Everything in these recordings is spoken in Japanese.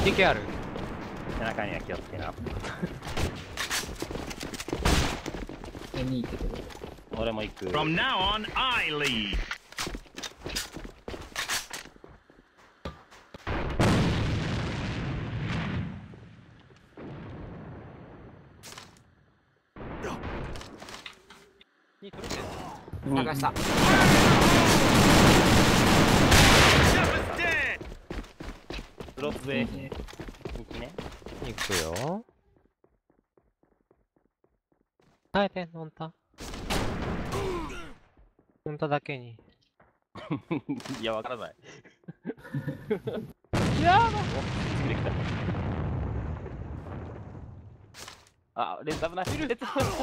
TK ある。 背中には気をつけな。 に行ってくる。 俺も行く。 From now on, I lead. に取れてる。 探した。 スロープ上。 ね道ね。 行くよ。耐えて、ノンタ。ノンタだけに。 いや、わからない。 やば。 できた。あ、レンズ危ない。レンズしてる。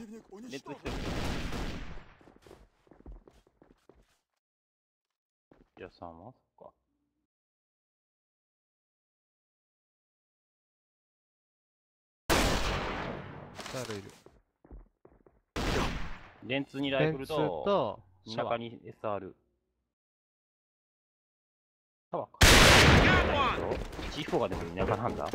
いや、さあ、まそっか。 誰いる。 レンツにライフル電通と、 と、シャワー。 中に SR。タワーか。C4 がでも田舎なんだ。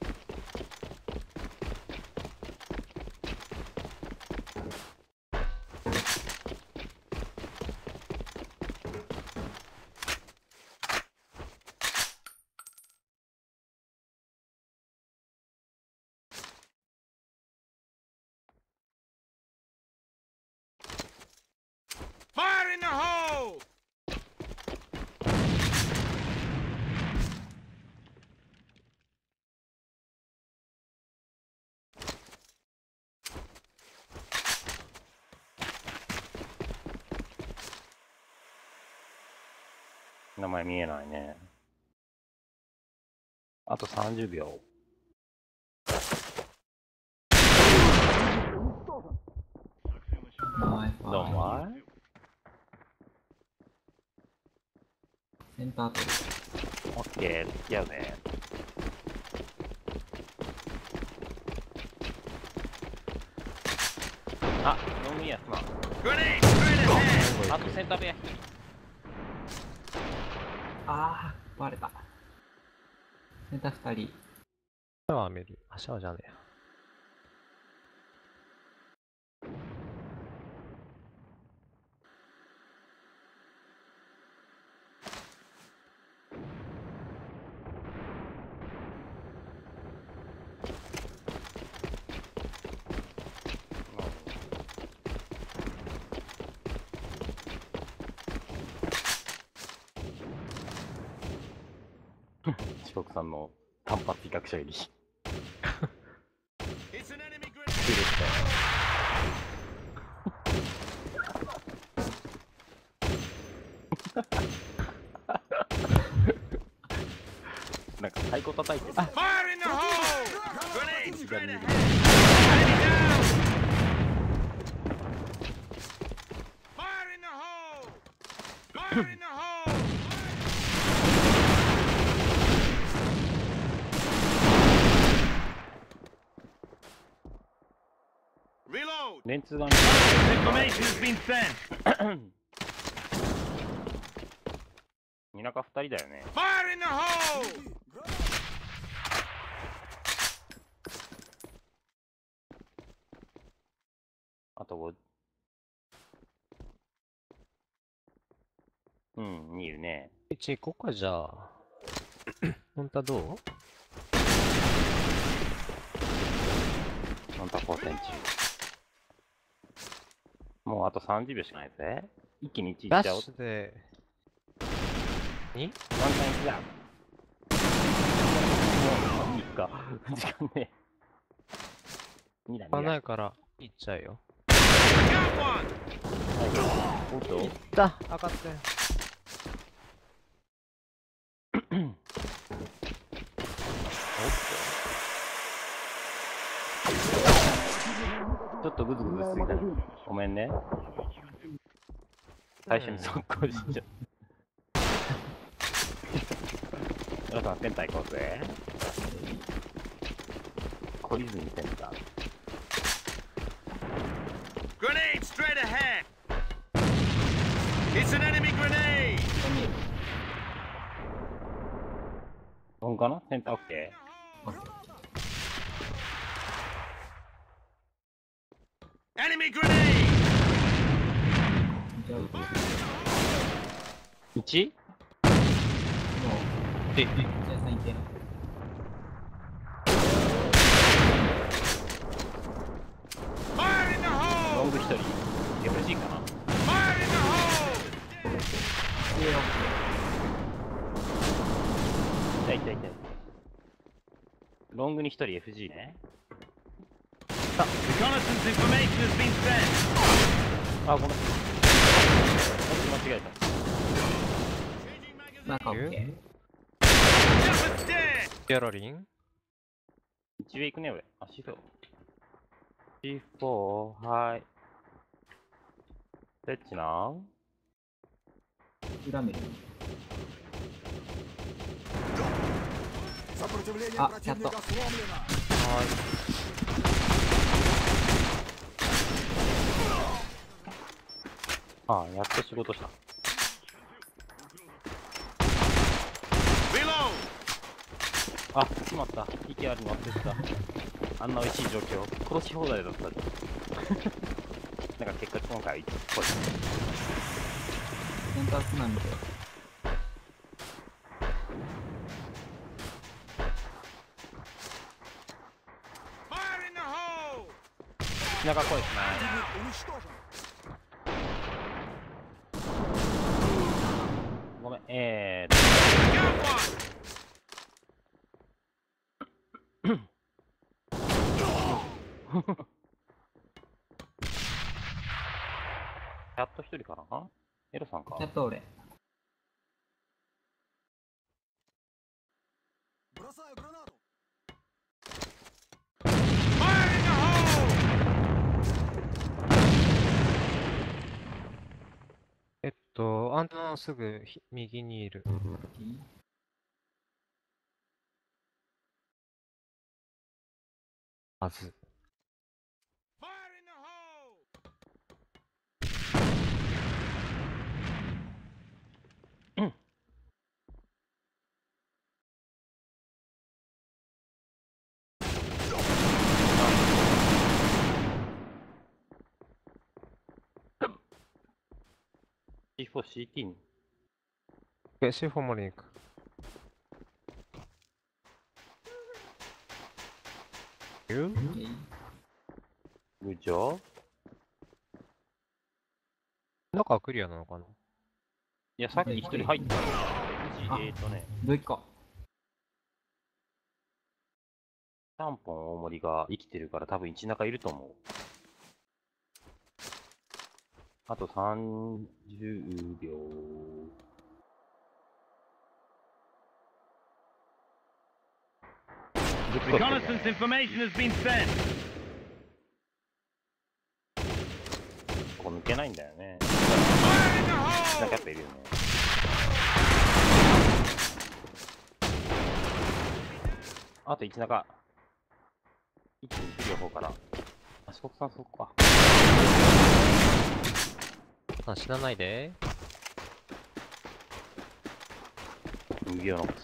Fire in the hole! 名前見えないね。あと30秒。どうもい。 センター取る。 オッケー、付き合うね。あ、飲みやすな。 Grenade straight ahead! あとセンター部屋一人。 ああ、バレた。センター2人。 シャワー見る。あ、シャワーじゃねえや。 四国さんの単発威嚇射撃。 It's an enemy grenade! なんか太鼓叩いてる。 Fire in the hole! Grenade straight ahead! Enemy down! Fire in the hole! Fire in the hole! Reload! レンツが Information has been sent! 田舎2人だよね。 Fire in the hole! あと5。うん、にいるね。 1行こうか、じゃあ。ノンタどう？ ノンタ交戦中。もうあと30秒しかないぜ。一気に1いダッっちゃおう。 シュで。2？ ワンタン1だ。もういいか。時間ね。2だ、2だ。 ないから、行っちゃうよ。 Got one! おっと行った！上がって。 ちょっとグズグズしすぎたね。ごめんね。最初に速攻しちゃう。皆さん、センター行こうぜ。懲りずにセンター。 Grenade straight ahead! It's an enemy grenade! ロンンかなセンターオッケオッケー。 Enemy grenade! じゃあ、もう、 ー。1? じゃあ最低。 Fire in the ロ hole! ング1人。FG かな Fire in the hole! で、 痛い痛い痛い。ロングに1人 FG ね。 Reconnaissance information has been sent. あ、ごめん。間違えた。 中オッケー。 Jumper's dead! ギャラリン 1上行くね、俺。あ、C4。C4、はい。セッチな。 裏見る。 Сопротивление А, противника готов. сломлено. はああ、やっと仕事した。 Reload! あ、しまった。息あるの忘れてた。あんな美味しい状況。殺し放題だったじゃん。なんか結果今回、これ。 センタースナイ見て。 Fire in the hole! 田舎っぽいですね。 Противник уничтожен. ごめん、 I got one! やっと一人かなエロさんか。 やっと俺。 Бросаю гранату. Fire in the hole! アンテナのすぐ右にいる。はず。 Fire in the hole! C4CT に。 C4まで行く。 グッジョブ。 中はクリアなのかな。 いや、さっき一人入った。 あね、 どういっか。 3本大森が生きてるから多分一中いると思う。あと30秒。 Reconnaissance information has been sent. ここ抜けないんだよね。 Fire in the なん hole! かやっぱいるよね。あと一中。一気に来る方から。あ、四国さんそこか。 あ、死なないで。 逃げようの。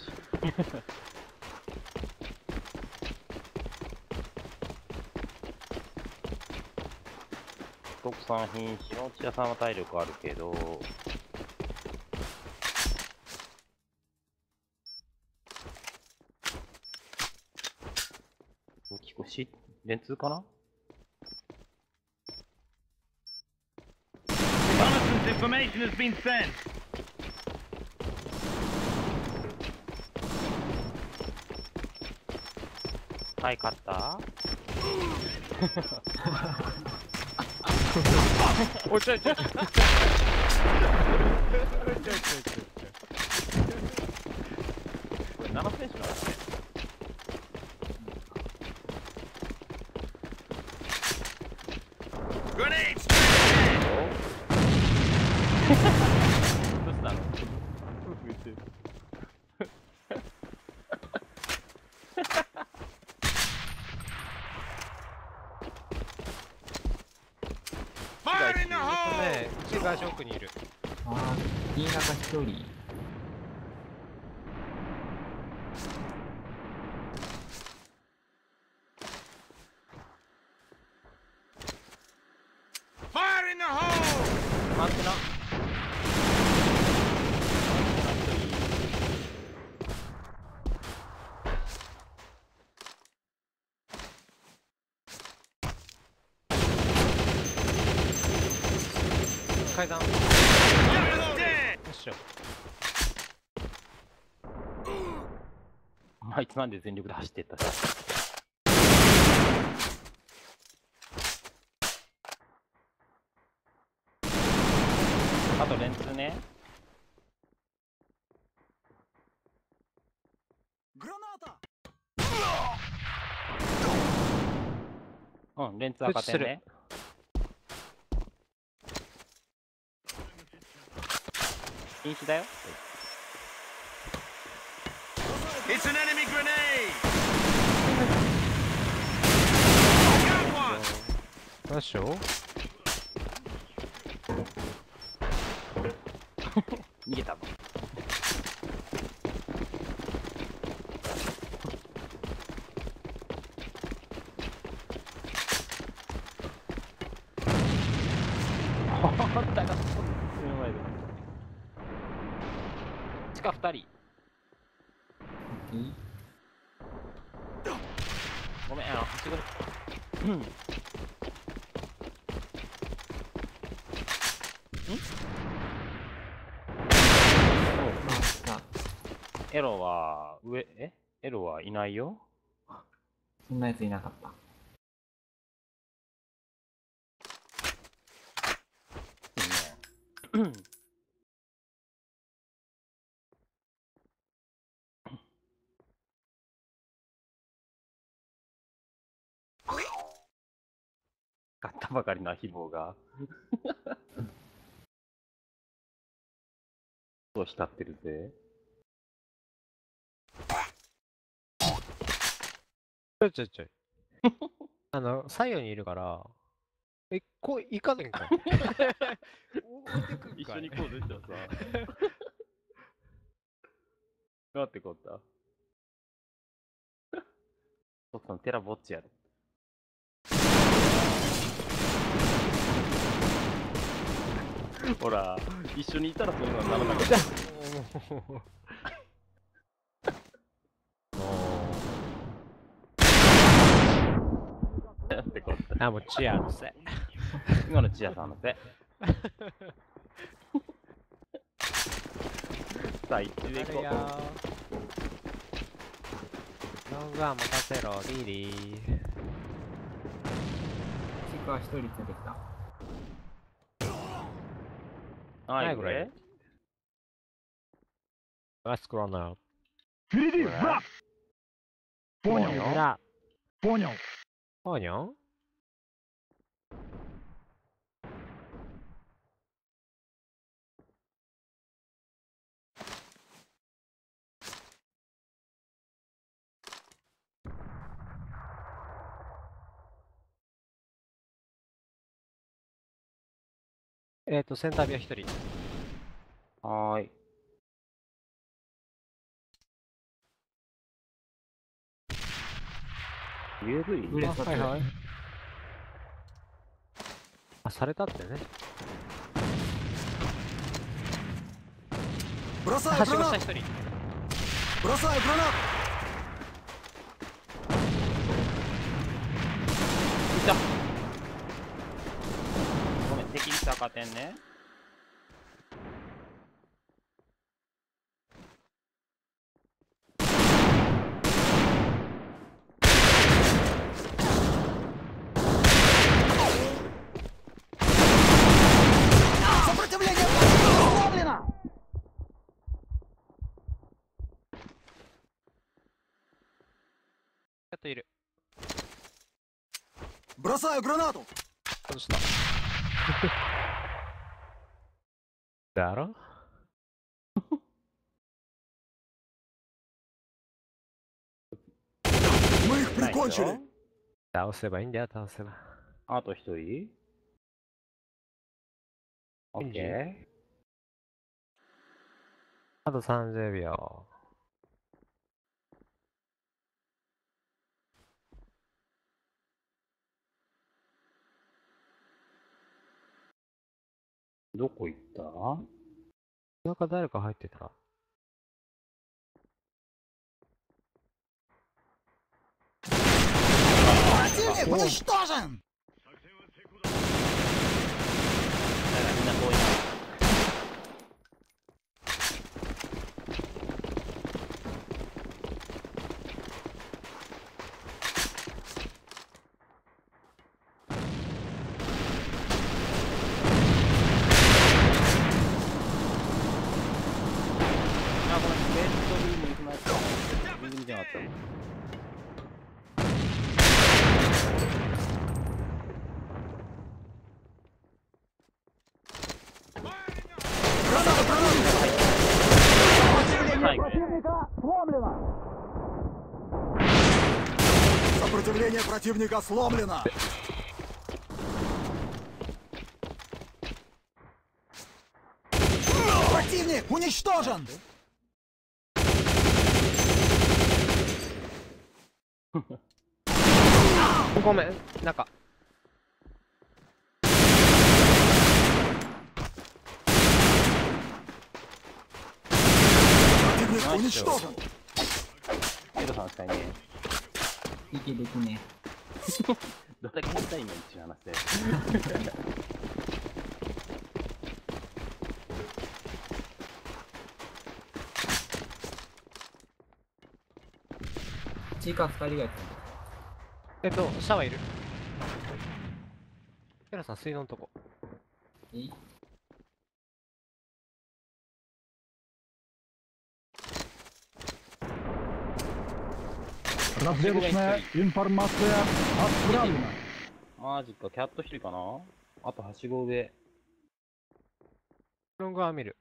国産品、下内屋さんは体力あるけど、聞こし、電通かな Reconnaissance information has been sent. はい、勝ったおちょいちょいちょい。 これ7選手なんですね。 Grenade strike! どうしたの Fire in the hole! ね、内側ショックにいる。 あー、新中一人。 階段。よ You're dead! っしゃ。 あいつなんで全力で走ってったし。あとレンツね。 Граната! うん、レンツ赤点ね。禁止だよ。 It's an enemy grenade! Got one! どうしよう。 逃げたの。本当だ。目の前で。地下2人。ごめん、はしごで。うん。エロはエロはいないよ。 そんなやついなかった。 いいね。買ったばかりのアヒボがそう浸ってるぜ。 ちょい。左右にいるから、こう、行かねんか。置いてくんかい。 一緒に行こうぜじゃあさ。なんてこったそっか、テラぼっちやろ。ほら、一緒にいたらそういうのはならなかった。なんてこった。 あ、もうチアのせい。 今のチアさんのせい。さあ、一致でいこう。 ロングアン任せろ、リリー。 チクは一人連れてきた。 はい、これ。 Let's go now. Впереди! Враг! Понял. Да. Понял. Понял?センタービア一人。 はーい。UV? ブレストはいはい。あ、されたってね。 Бросаю はしごした гранату! 一人。 Бросаю гранату! いた。ごめん、敵に赤点ね。 Сопротивление остановлено! ちょっといる。 Бросаю гранату! どうしただろ Мы их ないよ прикончили! 倒せばいいんだよ、倒せば。 あと一人。オッケー。 あと30秒。 どこ行った？ なんか誰か入ってた。 Противник уничтожен! みんなこういう Граната, граната! 最後 Противника сломлено! Сопротивление противника сломлено! Противник уничтожен! ごめん、中。 Противник уничтожен! エドさんしかいねいけできねえ。どれだけ変態面っていう話で。 え。チーカー2人がやってシャワーいる。ケラさん、水道のとこ。 る。いい Разведочная информация отправлена. マジか、キャットヒルかな。あとはしご上。 ロングは見る。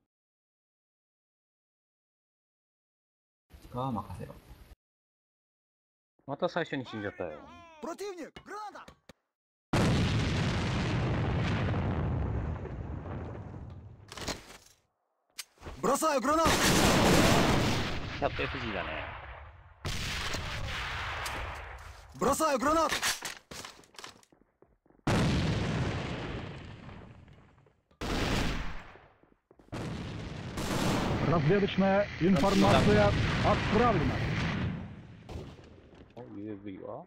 チーカーは任せろ。 また最初に死んじゃったよ。 Противник! Граната! Бросаю гранату! キャット FG だね。 Бросаю гранату! Разведочная информация отправлена. お、UAV は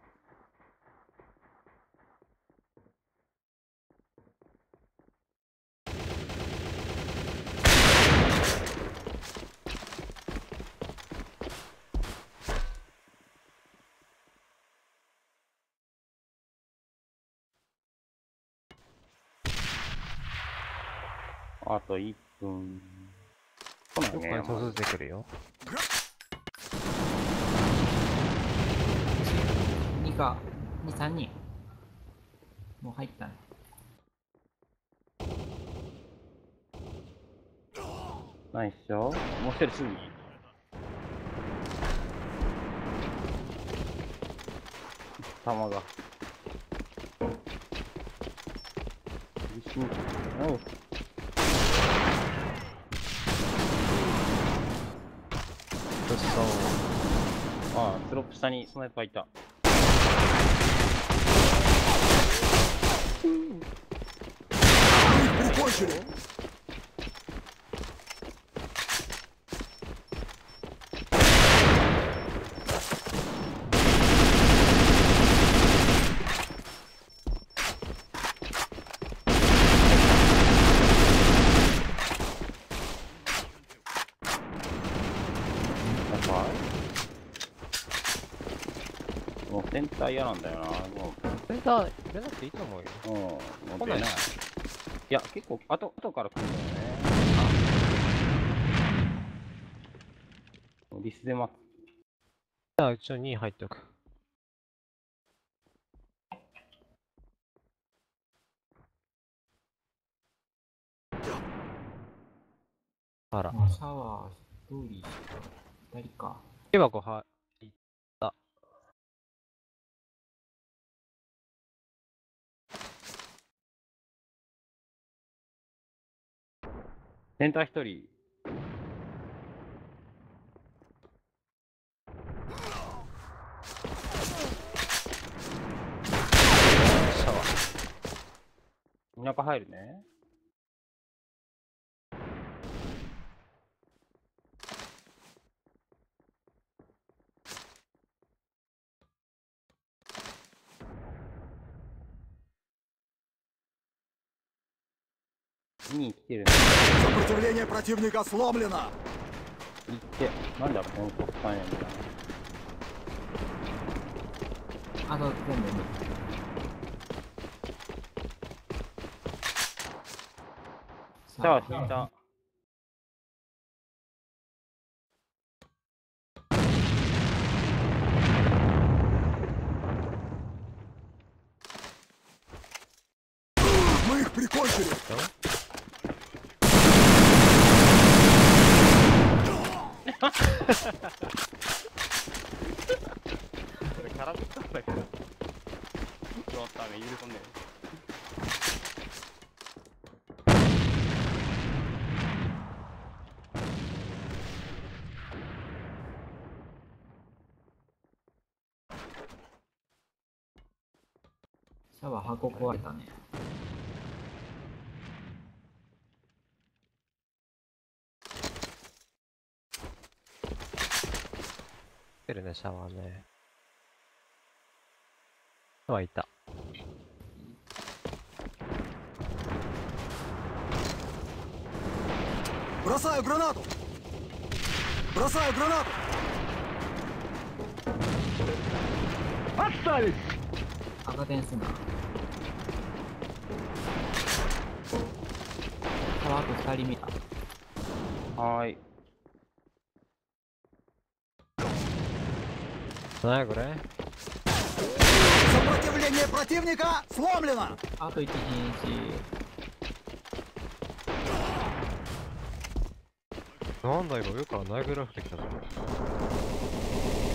あと1分。来ないね。 どっかに突出てくるよ。 2か、2、3人。もう入ったね。 ないっしょ。もう一人すぐに。弾が。一緒に。おう。ああ、スロップ下にスナイパーいた。 Прикончили! もうセンター嫌なんだよな。もセンター出なくていいと思うよ。 う、もう来ない出ない。いや、結構後から来るんだよね。リスで待つ。 じゃあ、一応2位入っとく。あら。 まあ、シャワー1人しか、2人か。 木箱入った。 センター一人。 シャワー。 中入るね。2来てるね。 Сопротивление противника сломлено! 行って。なんだこの突破やみたいな。 あと全部見る。 シャワー引いた。 прикончили. それ空振ったんだけど。ちょっとダメ、許さんねシャワー箱壊れたね。 出るね、シャワーね。シャワーいた。 Бросаю гранату. Бросаю гранату. Отставить! 赤点すな。シャワー箱2人見た。 はーい。 なんやこれ Сопротивление противника сломлено. あと1日。 なんだ今上からナイフラフてきたぞ。